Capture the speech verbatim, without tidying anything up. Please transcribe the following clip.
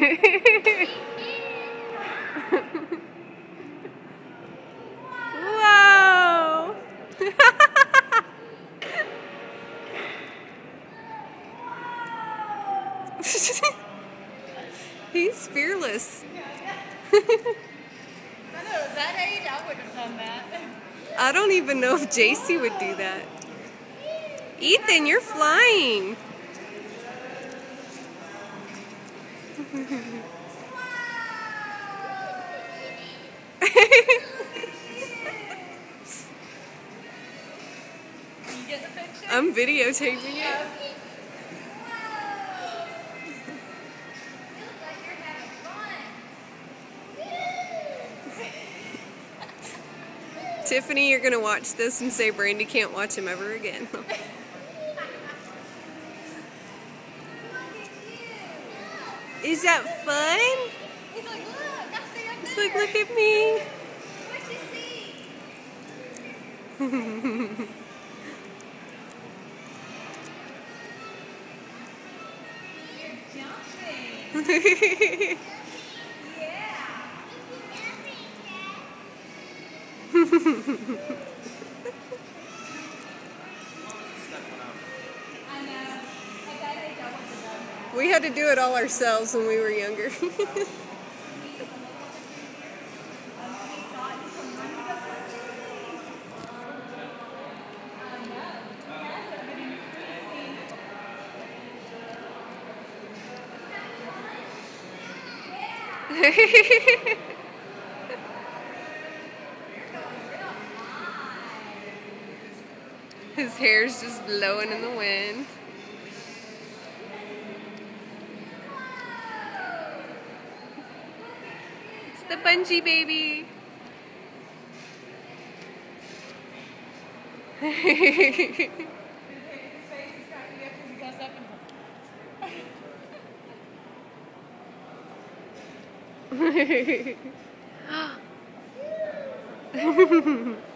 Whoa! He's fearless. I know, at that age, I wouldn't have done that. I don't even know if J C would do that. Ethan, you're flying. You get the picture? I'm videotaping it. Tiffany, you're going to watch this and say Brandy can't watch him ever again. Is that fun? He's like, look, I see up He's there. like, look at me. What'd you see? You're jumping. Yeah. I know. At that age, I wouldn't have done that. We had to do it all ourselves when we were younger. His hair's just blowing in the wind. It's the bungee baby. His face is cracking up because he goes up and Hehehehe